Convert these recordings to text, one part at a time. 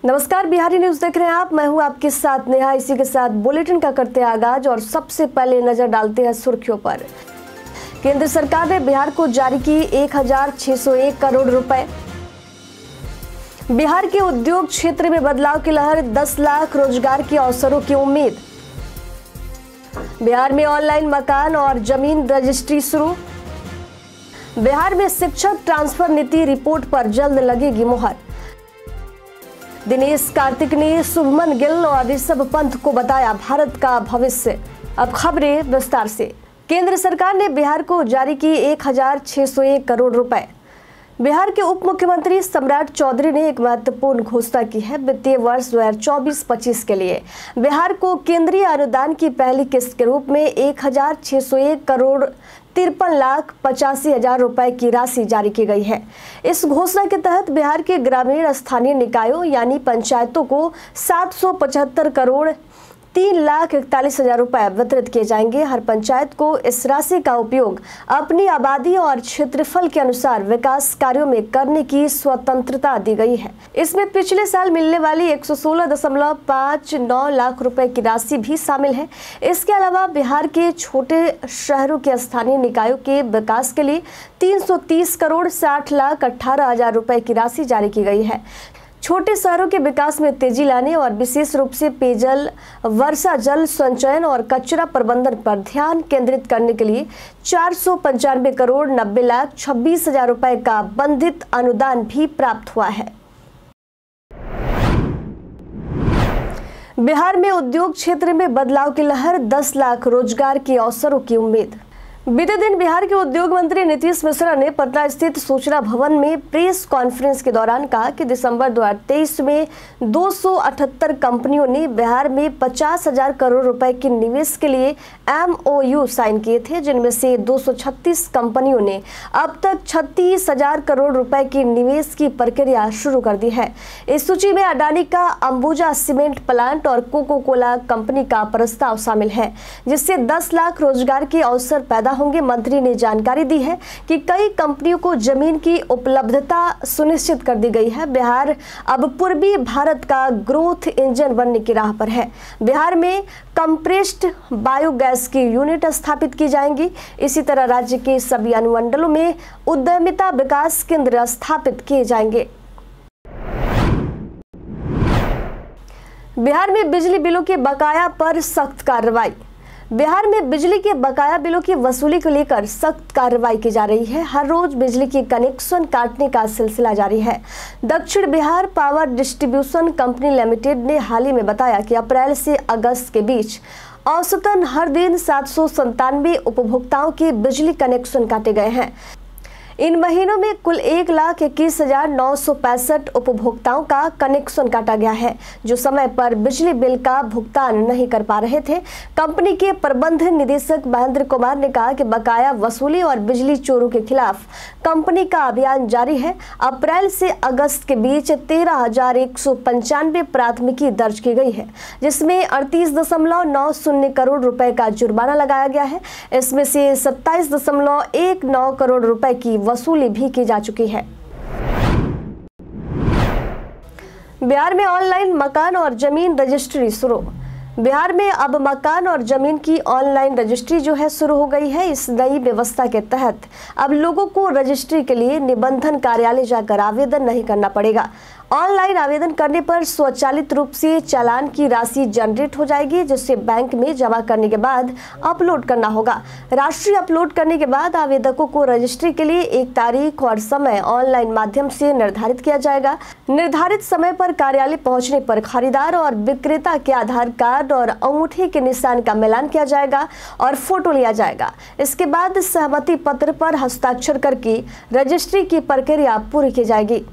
नमस्कार, बिहारी न्यूज देख रहे हैं आप। मैं हूं आपके साथ नेहा। इसी के साथ बुलेटिन का करते हैं आगाज और सबसे पहले नजर डालते हैं सुर्खियों पर। केंद्र सरकार ने बिहार को जारी की 1601 करोड़ रुपए। बिहार के उद्योग क्षेत्र में बदलाव की लहर, 10 लाख रोजगार के अवसरों की उम्मीद। बिहार में ऑनलाइन मकान और जमीन रजिस्ट्री शुरू। बिहार में शिक्षक ट्रांसफर नीति रिपोर्ट पर जल्द लगेगी मुहर। दिनेश कार्तिक ने शुभमन गिल और ऋषभ पंत को बताया भारत का भविष्य। अब खबरें विस्तार से। केंद्र सरकार ने बिहार को जारी की 1601 करोड़ रुपए। बिहार के उप मुख्यमंत्री सम्राट चौधरी ने एक महत्वपूर्ण घोषणा की है। वित्तीय वर्ष 2024-25 के लिए बिहार को केंद्रीय अनुदान की पहली किस्त के रूप में 1601 करोड़ 53,85,000 रुपए की राशि जारी की गई है। इस घोषणा के तहत बिहार के ग्रामीण स्थानीय निकायों यानी पंचायतों को 775 करोड़ 3,41,000 रुपए वितरित किए जाएंगे। हर पंचायत को इस राशि का उपयोग अपनी आबादी और क्षेत्रफल के अनुसार विकास कार्यों में करने की स्वतंत्रता दी गई है। इसमें पिछले साल मिलने वाली 116.59 लाख रुपए की राशि भी शामिल है। इसके अलावा बिहार के छोटे शहरों के स्थानीय निकायों के विकास के लिए 330 करोड़ 60,18,000 रुपए की राशि जारी की गई है। छोटे शहरों के विकास में तेजी लाने और विशेष रूप से पेयजल, वर्षा जल संचयन और कचरा प्रबंधन पर ध्यान केंद्रित करने के लिए 495 करोड़ 90,26,000 रुपए का बंधित अनुदान भी प्राप्त हुआ है। बिहार में उद्योग क्षेत्र में बदलाव की लहर, 10 लाख रोजगार के अवसरों की उम्मीद। बीते दिन बिहार के उद्योग मंत्री नीतीश मिश्रा ने पटना स्थित सूचना भवन में प्रेस कॉन्फ्रेंस के दौरान कहा कि दिसंबर 2023 में 278 कंपनियों ने बिहार में 50,000 करोड़ रुपए के निवेश के लिए MOU साइन किए थे, जिनमें से 236 कंपनियों ने अब तक 36,000 करोड़ रुपए की निवेश की प्रक्रिया शुरू कर दी है। इस सूची में अडानी का अंबुजा सीमेंट प्लांट और कोको कोला कंपनी का प्रस्ताव शामिल है, जिससे 10 लाख रोजगार के अवसर पैदा होंगे। मंत्री ने जानकारी दी है कि कई कंपनियों को जमीन की उपलब्धता सुनिश्चित कर दी गई है। बिहार अब पूर्वी भारत का ग्रोथ इंजन बनने की राह पर है। बिहार में कंप्रेस्ड बायोगैस की यूनिट स्थापित की जाएंगी। इसी तरह राज्य के सभी अनुमंडलों में उद्यमिता विकास केंद्र स्थापित किए जाएंगे। बिहार में बिजली बिलों के बकाया पर सख्त कार्रवाई। बिहार में बिजली के बकाया बिलों की वसूली को लेकर सख्त कार्रवाई की जा रही है। हर रोज बिजली के कनेक्शन काटने का सिलसिला जारी है। दक्षिण Bihar power distribution company limited ने हाल ही में बताया कि अप्रैल से अगस्त के बीच औसतन हर दिन 797 उपभोक्ताओं के बिजली कनेक्शन काटे गए हैं। इन महीनों में कुल 1,21,965 उपभोक्ताओं का कनेक्शन काटा गया है, जो समय पर बिजली बिल का भुगतान नहीं कर पा रहे थे। कंपनी के प्रबंध निदेशक महेंद्र कुमार ने कहा कि बकाया वसूली और बिजली चोरों के खिलाफ कंपनी का अभियान जारी है। अप्रैल से अगस्त के बीच 13,195 प्राथमिकी दर्ज की गई है, जिसमें 38.90 करोड़ रुपए का जुर्माना लगाया गया है। इसमें से 27.19 करोड़ रुपए की वसूली भी की जा चुकी है। बिहार में ऑनलाइन मकान और जमीन रजिस्ट्री शुरू। बिहार में अब मकान और जमीन की ऑनलाइन रजिस्ट्री जो है शुरू हो गई है। इस नई व्यवस्था के तहत अब लोगों को रजिस्ट्री के लिए निबंधन कार्यालय जाकर आवेदन नहीं करना पड़ेगा। ऑनलाइन आवेदन करने पर स्वचालित रूप से चालान की राशि जनरेट हो जाएगी, जिसे बैंक में जमा करने के बाद अपलोड करना होगा। राशि अपलोड करने के बाद आवेदकों को रजिस्ट्री के लिए एक तारीख और समय ऑनलाइन माध्यम से निर्धारित किया जाएगा। निर्धारित समय पर कार्यालय पहुंचने पर खरीदार और विक्रेता के आधार कार्ड और अंगूठे के निशान का मिलान किया जाएगा और फोटो लिया जाएगा। इसके बाद सहमति पत्र पर हस्ताक्षर करके रजिस्ट्री की प्रक्रिया पूरी की जाएगी।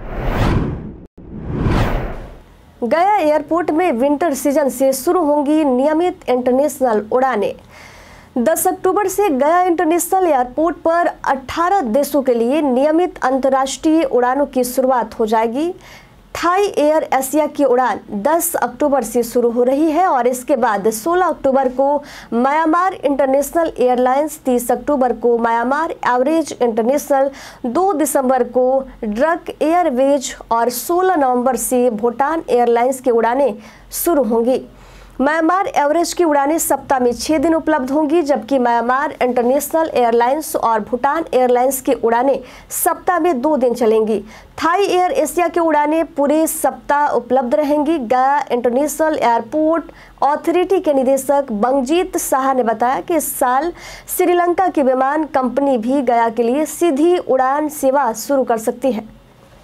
गया एयरपोर्ट में विंटर सीजन से शुरू होंगी नियमित इंटरनेशनल उड़ानें। 10 अक्टूबर से गया इंटरनेशनल एयरपोर्ट पर 18 देशों के लिए नियमित अंतर्राष्ट्रीय उड़ानों की शुरुआत हो जाएगी। थाई एयर एशिया की उड़ान 10 अक्टूबर से शुरू हो रही है और इसके बाद 16 अक्टूबर को म्यांमार इंटरनेशनल एयरलाइंस, 30 अक्टूबर को म्यांमार एवरेज इंटरनेशनल, 2 दिसंबर को ड्रक एयरवेज और 16 नवंबर से भूटान एयरलाइंस की उड़ानें शुरू होंगी। म्यांमार एवरेज की उड़ानें सप्ताह में 6 दिन उपलब्ध होंगी, जबकि म्यांमार इंटरनेशनल एयरलाइंस और भूटान एयरलाइंस की उड़ानें सप्ताह में 2 दिन चलेंगी। थाई एयर एशिया की उड़ानें पूरे सप्ताह उपलब्ध रहेंगी। गया इंटरनेशनल एयरपोर्ट अथॉरिटी के निदेशक बंगजीत साहा ने बताया कि इस साल श्रीलंका की विमान कंपनी भी गया के लिए सीधी उड़ान सेवा शुरू कर सकती है।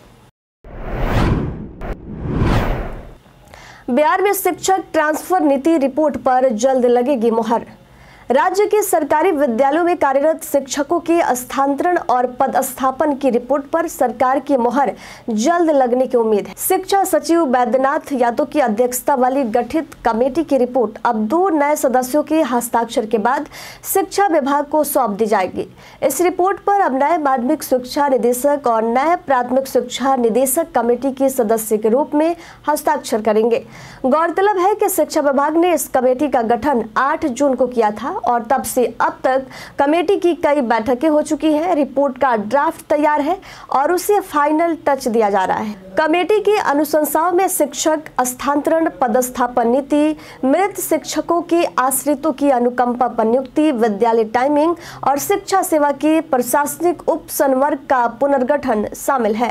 बिहार में शिक्षक ट्रांसफर नीति रिपोर्ट पर जल्द लगेगी मुहर। राज्य के सरकारी विद्यालयों में कार्यरत शिक्षकों के स्थानांतरण और पदस्थापन की रिपोर्ट पर सरकार की मुहर जल्द लगने की उम्मीद है। शिक्षा सचिव बैद्यनाथ यादव की अध्यक्षता वाली गठित कमेटी की रिपोर्ट अब 2 नए सदस्यों के हस्ताक्षर के बाद शिक्षा विभाग को सौंप दी जाएगी। इस रिपोर्ट पर अब नए माध्यमिक शिक्षा निदेशक और नए प्राथमिक शिक्षा निदेशक कमेटी के सदस्य के रूप में हस्ताक्षर करेंगे। गौरतलब है कि शिक्षा विभाग ने इस कमेटी का गठन 8 जून को किया था और तब से अब तक कमेटी की कई बैठकें हो चुकी हैं। रिपोर्ट का ड्राफ्ट तैयार है और उसे फाइनल टच दिया जा रहा है। कमेटी की अनुशंसाओं में शिक्षक स्थानांतरण, पदस्थापन नीति, मृत शिक्षकों के आश्रितों की अनुकंपा पर नियुक्ति, विद्यालय टाइमिंग और शिक्षा सेवा के प्रशासनिक उप संवर्ग का पुनर्गठन शामिल है।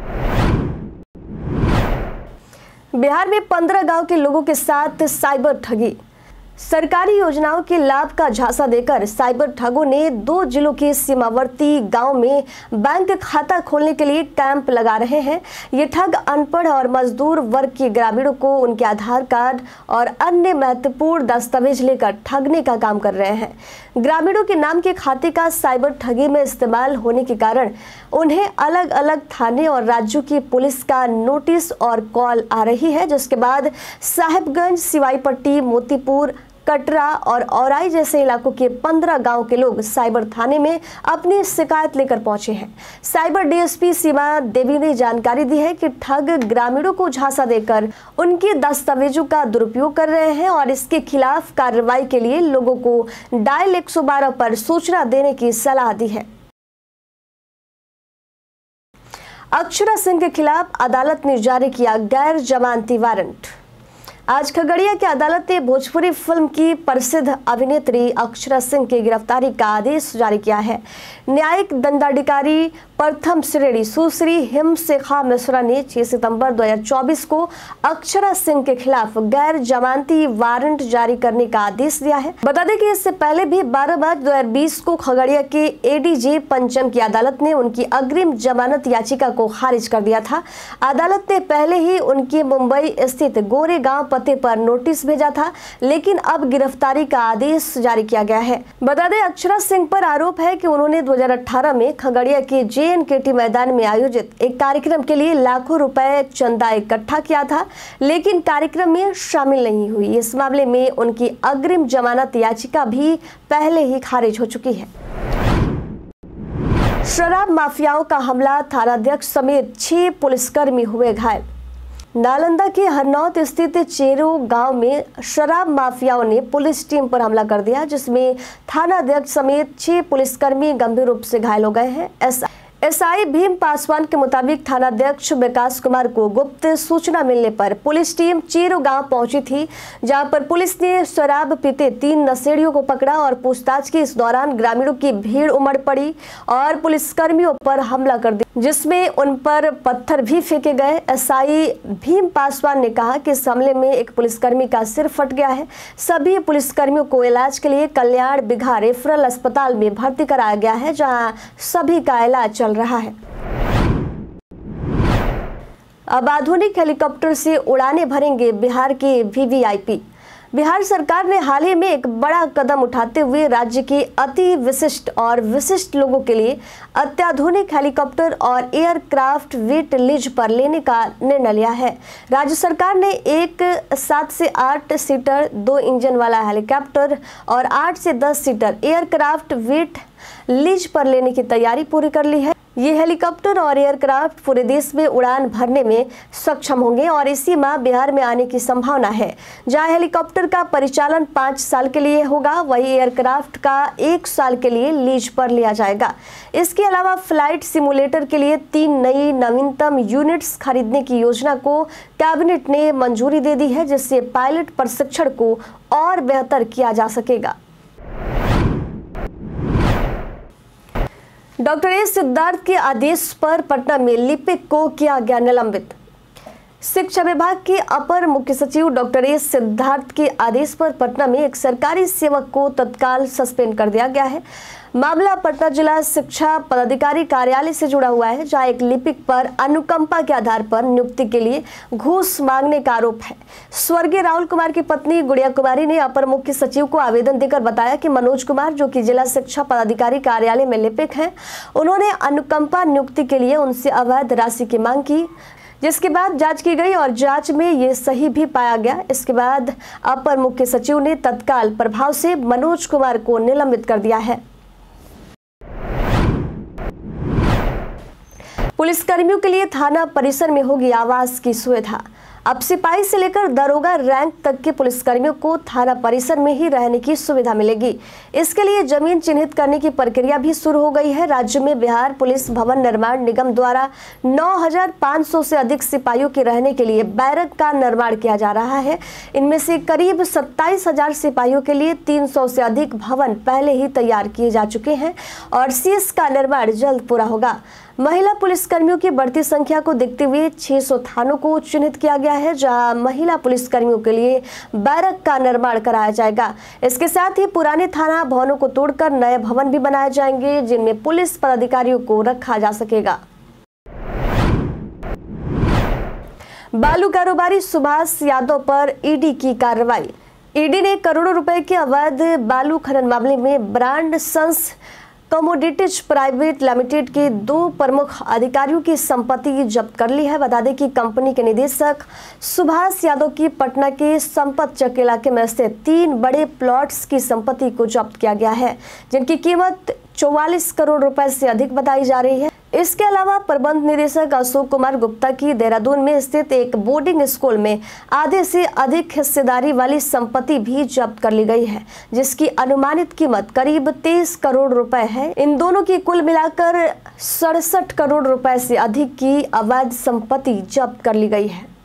बिहार में 15 गांव के लोगों के साथ साइबर ठगी। सरकारी योजनाओं के लाभ का झांसा देकर साइबर ठगों ने 2 जिलों के सीमावर्ती गांव में बैंक खाता खोलने के लिए कैंप लगा रहे हैं। ये ठग अनपढ़ और मजदूर वर्ग के ग्रामीणों को उनके आधार कार्ड और अन्य महत्वपूर्ण दस्तावेज लेकर ठगने का काम कर रहे हैं। ग्रामीणों के नाम के खाते का साइबर ठगी में इस्तेमाल होने के कारण उन्हें अलग अलग थाने और राज्यों की पुलिस का नोटिस और कॉल आ रही है, जिसके बाद साहिबगंज, सिवाईपट्टी, मोतीपुर, कटरा और औराई जैसे इलाकों के 15 गांव के लोग साइबर थाने में अपनी शिकायत लेकर पहुंचे हैं। साइबर डीएसपी सीमा देवी ने जानकारी दी है कि ठग ग्रामीणों को झांसा देकर उनके दस्तावेजों का दुरुपयोग कर रहे हैं और इसके खिलाफ कार्रवाई के लिए लोगों को डायल 112 पर सूचना देने की सलाह दी है। अक्षरा सिंह के खिलाफ अदालत ने जारी किया गैर जमानती वारंट। आज खगड़िया की अदालत ने भोजपुरी फिल्म की प्रसिद्ध अभिनेत्री अक्षरा सिंह की गिरफ्तारी का आदेश जारी किया है। न्यायिक दंडाधिकारी प्रथम श्रेणी सुश्री हिमशेखा मिश्रा ने 6 सितंबर 2024 को अक्षरा सिंह के खिलाफ गैर जमानती वारंट जारी करने का आदेश दिया है। बता दें कि इससे पहले भी 12 मार्च 2020 को खगड़िया के एडीजे पंचम की अदालत ने उनकी अग्रिम जमानत याचिका को खारिज कर दिया था। अदालत ने पहले ही उनके मुंबई स्थित गोरेगांव पते पर नोटिस भेजा था, लेकिन अब गिरफ्तारी का आदेश जारी किया गया है। बता दें अक्षरा सिंह पर आरोप है कि उन्होंने 2018 में खगड़िया के JNKT मैदान में आयोजित एक कार्यक्रम के लिए लाखों रुपए चंदा इकट्ठा किया था, लेकिन कार्यक्रम में शामिल नहीं हुई। इस मामले में उनकी अग्रिम जमानत याचिका भी पहले ही खारिज हो चुकी है। शराब माफियाओं का हमला, थानाध्यक्ष समेत 6 पुलिसकर्मी हुए घायल। नालंदा के हरनौत स्थित चेरो गांव में शराब माफियाओं ने पुलिस टीम पर हमला कर दिया, जिसमें थानाध्यक्ष समेत 6 पुलिसकर्मी गंभीर रूप से घायल हो गए हैं। एसआई भीम पासवान के मुताबिक थानाध्यक्ष विकास कुमार को गुप्त सूचना मिलने पर पुलिस टीम चेरो गांव पहुंची थी, जहां पर पुलिस ने शराब पीते 3 नशेड़ियों को पकड़ा और पूछताछ की। इस दौरान ग्रामीणों की भीड़ उमड़ पड़ी और पुलिसकर्मियों पर हमला कर दिया, जिसमें उन पर पत्थर भी फेंके गए। एसआई भीम पासवान ने कहा कि इस हमले में एक पुलिसकर्मी का सिर फट गया है। सभी पुलिसकर्मियों को इलाज के लिए कल्याण बिघा रेफरल अस्पताल में भर्ती कराया गया है, जहां सभी का इलाज चल रहा है। अब आधुनिक हेलीकॉप्टर से उड़ानें भरेंगे बिहार के वीवीआईपी। बिहार सरकार ने हाल ही में एक बड़ा कदम उठाते हुए राज्य के अति विशिष्ट और विशिष्ट लोगों के लिए अत्याधुनिक हेलीकॉप्टर और एयरक्राफ्ट वेट लीज पर लेने का निर्णय लिया है। राज्य सरकार ने एक 7 से 8 सीटर 2 इंजन वाला हेलीकॉप्टर और 8 से 10 सीटर एयरक्राफ्ट वेट लीज पर लेने की तैयारी पूरी कर ली है। ये हेलीकॉप्टर और एयरक्राफ्ट पूरे देश में उड़ान भरने में सक्षम होंगे और इसी माह बिहार में आने की संभावना है। जहां हेलीकॉप्टर का परिचालन 5 साल के लिए होगा, वहीं एयरक्राफ्ट का 1 साल के लिए लीज पर लिया जाएगा। इसके अलावा फ्लाइट सिमुलेटर के लिए 3 नई नवीनतम यूनिट्स खरीदने की योजना को कैबिनेट ने मंजूरी दे दी है, जिससे पायलट प्रशिक्षण को और बेहतर किया जा सकेगा। डॉक्टर एस सिद्धार्थ के आदेश पर पटना में लिपिक को किया गया निलंबित। शिक्षा विभाग के अपर मुख्य सचिव डॉक्टर एस सिद्धार्थ के आदेश पर पटना में एक सरकारी सेवक को तत्काल सस्पेंड कर दिया गया है। मामला पटना जिला शिक्षा पदाधिकारी कार्यालय से जुड़ा हुआ है, जहां एक लिपिक पर अनुकंपा के आधार पर नियुक्ति के लिए घूस मांगने का आरोप है। स्वर्गीय राहुल कुमार की पत्नी गुड़िया कुमारी ने अपर मुख्य सचिव को आवेदन देकर बताया कि मनोज कुमार, जो कि जिला शिक्षा पदाधिकारी कार्यालय में लिपिक हैं, उन्होंने अनुकंपा नियुक्ति के लिए उनसे अवैध राशि की मांग की, जिसके बाद जांच की गई और जांच में ये सही भी पाया गया। इसके बाद अपर मुख्य सचिव ने तत्काल प्रभाव से मनोज कुमार को निलंबित कर दिया है। पुलिसकर्मियों के लिए थाना परिसर में होगी आवास की सुविधा। अब सिपाही से लेकर दरोगा रैंक तक के पुलिसकर्मियों को थाना परिसर में ही रहने की सुविधा मिलेगी। इसके लिए जमीन चिन्हित करने की प्रक्रिया भी शुरू हो गई है। राज्य में बिहार पुलिस भवन निर्माण निगम द्वारा 9,500 से अधिक सिपाहियों के रहने के लिए बैरक का निर्माण किया जा रहा है। इनमें से करीब 27,000 सिपाहियों के लिए 300 से अधिक भवन पहले ही तैयार किए जा चुके हैं और शेष का निर्माण जल्द पूरा होगा। महिला पुलिसकर्मियों की बढ़ती संख्या को देखते हुए 600 थानों को चिन्हित किया गया है, जहां महिला पुलिसकर्मियों के लिए बैरक का निर्माण कराया जाएगा। इसके साथ ही पुराने थाना भवनों को तोड़कर नए भवन भी बनाए जाएंगे, जिनमें पुलिस पदाधिकारियों को रखा जा सकेगा। बालू कारोबारी सुभाष यादव पर ईडी की कार्रवाई। ईडी ने करोड़ों रुपए के अवैध बालू खनन मामले में brand sons commodities private limited के 2 प्रमुख अधिकारियों की संपत्ति जब्त कर ली है। बता दें कि कंपनी के निदेशक सुभाष यादव की पटना के संपत चक इलाके में स्थित 3 बड़े प्लॉट्स की संपत्ति को जब्त किया गया है, जिनकी कीमत 44 करोड़ रुपए से अधिक बताई जा रही है। इसके अलावा प्रबंध निदेशक अशोक कुमार गुप्ता की देहरादून में स्थित एक बोर्डिंग स्कूल में आधे से अधिक हिस्सेदारी वाली संपत्ति भी जब्त कर ली गई है, जिसकी अनुमानित कीमत करीब 23 करोड़ रुपए है। इन दोनों की कुल मिलाकर 67 करोड़ रुपए से अधिक की अवैध संपत्ति जब्त कर ली गई है।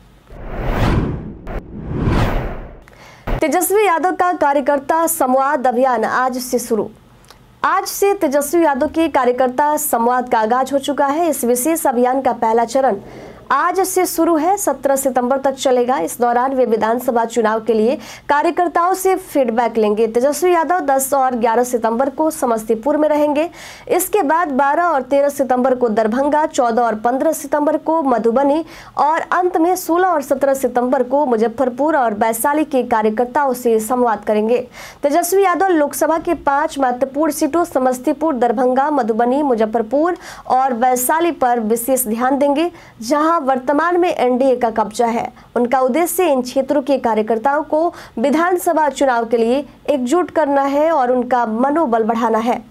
तेजस्वी यादव का कार्यकर्ता संवाद अभियान आज से शुरू। आज से तेजस्वी यादव के कार्यकर्ता संवाद का आगाज हो चुका है। इस विशेष अभियान का पहला चरण आज से शुरू है, 17 सितंबर तक चलेगा। इस दौरान वे विधानसभा चुनाव के लिए कार्यकर्ताओं से फीडबैक लेंगे। तेजस्वी यादव 10 और 11 सितंबर को समस्तीपुर में रहेंगे। इसके बाद 12 और 13 सितंबर को दरभंगा, 14 और 15 सितंबर को मधुबनी और अंत में 16 और 17 सितंबर को मुजफ्फरपुर और वैशाली के कार्यकर्ताओं से संवाद करेंगे। तेजस्वी यादव लोकसभा के 5 महत्वपूर्ण सीटों समस्तीपुर, दरभंगा, मधुबनी, मुजफ्फरपुर और वैशाली पर विशेष ध्यान देंगे, जहां वर्तमान में एनडीए का कब्जा है। उनका उद्देश्य इन क्षेत्रों के कार्यकर्ताओं को विधानसभा चुनाव के लिए एकजुट करना है और उनका मनोबल बढ़ाना है।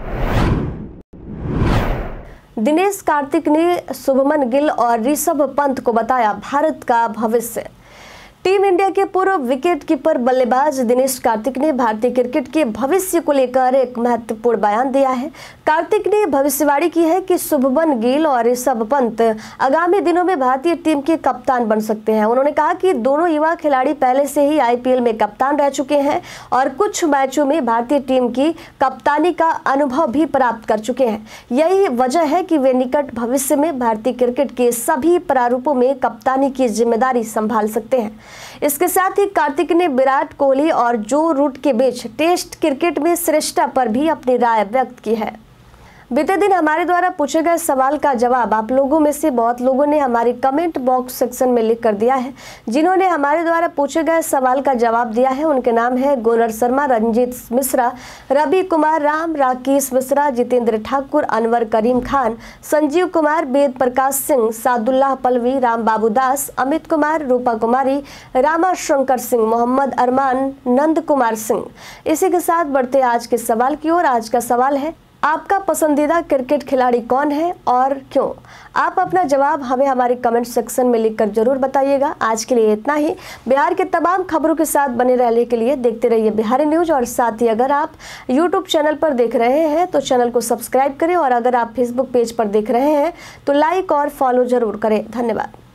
दिनेश कार्तिक ने शुभमन गिल और ऋषभ पंत को बताया भारत का भविष्य। टीम इंडिया के पूर्व विकेट कीपर बल्लेबाज दिनेश कार्तिक ने भारतीय क्रिकेट के भविष्य को लेकर एक महत्वपूर्ण बयान दिया है। कार्तिक ने भविष्यवाणी की है कि शुभमन गिल और ऋषभ पंत आगामी दिनों में भारतीय टीम के कप्तान बन सकते हैं। उन्होंने कहा कि दोनों युवा खिलाड़ी पहले से ही आईपीएल में कप्तान रह चुके हैं और कुछ मैचों में भारतीय टीम की कप्तानी का अनुभव भी प्राप्त कर चुके हैं। यही वजह है कि वे निकट भविष्य में भारतीय क्रिकेट के सभी प्रारूपों में कप्तानी की जिम्मेदारी संभाल सकते हैं। इसके साथ ही कार्तिक ने विराट कोहली और जो रूट के बीच टेस्ट क्रिकेट में श्रेष्ठता पर भी अपनी राय व्यक्त की है। बीते दिन हमारे द्वारा पूछे गए सवाल का जवाब आप लोगों में से बहुत लोगों ने हमारी कमेंट बॉक्स सेक्शन में लिख कर दिया है। जिन्होंने हमारे द्वारा पूछे गए सवाल का जवाब दिया है उनके नाम है गुनर शर्मा, रंजीत मिश्रा, रवि कुमार राम, राकेश मिश्रा, जितेंद्र ठाकुर, अनवर करीम खान, संजीव कुमार, वेद प्रकाश सिंह, सादुल्लाह पलवी, राम बाबू दास, अमित कुमार, रूपा कुमारी, रामा शंकर सिंह, मोहम्मद अरमान, नंद कुमार सिंह। इसी के साथ बढ़ते आज के सवाल की ओर। आज का सवाल है, आपका पसंदीदा क्रिकेट खिलाड़ी कौन है और क्यों? आप अपना जवाब हमें हमारे कमेंट सेक्शन में लिखकर जरूर बताइएगा। आज के लिए इतना ही। बिहार के तमाम खबरों के साथ बने रहने के लिए देखते रहिए बिहारी न्यूज। और साथ ही अगर आप यूट्यूब चैनल पर देख रहे हैं तो चैनल को सब्सक्राइब करें, और अगर आप फेसबुक पेज पर देख रहे हैं तो लाइक और फॉलो जरूर करें। धन्यवाद।